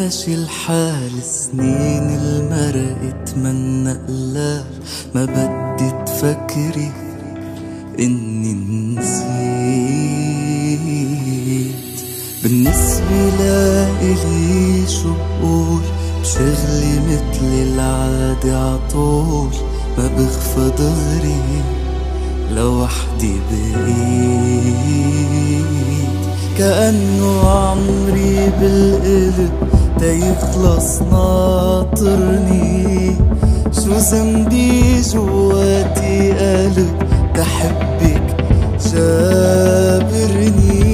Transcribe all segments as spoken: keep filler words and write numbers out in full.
ماشي الحال سنين المرق اتمنى قلال ما بدي تفكري اني نسيت. بالنسبة لإلي شو بقول بشغلي مثل العادة عطول ما بخفى ضغري لوحدي بقيت. كأنه عمري بالقلب تيخلص ناطرني شو ذنبي جواتي قلب تحبك جابرني.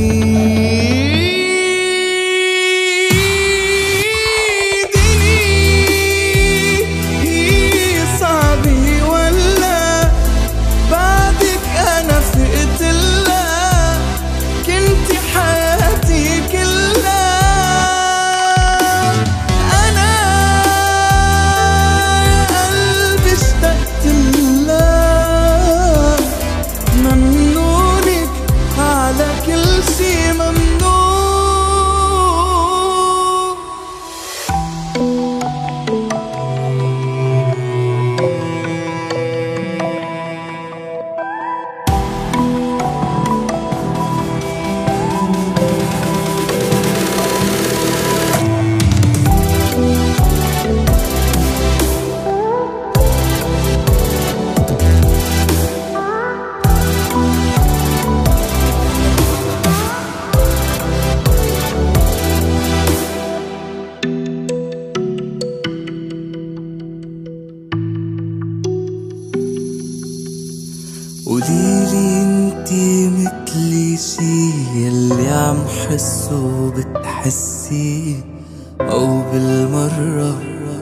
قوليلي انتي مثلي شي يلي عم حسه بتحسي او بالمرة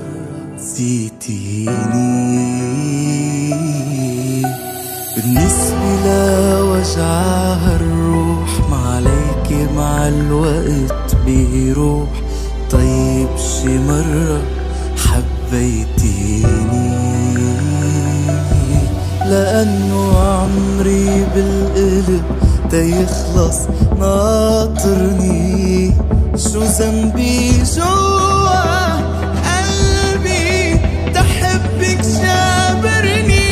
نسيتيني. بالنسبة لوجعها الروح ما عليكي مع الوقت بيروح. طيب شي مرة حبيتيني لأنه عمري بالقلب تيخلص ناطرني شو ذنبي جوا قلبي تحبك جابرني.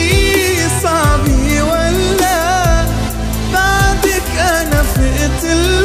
دنيييييييي صعبة ولا بعدك أنا فقت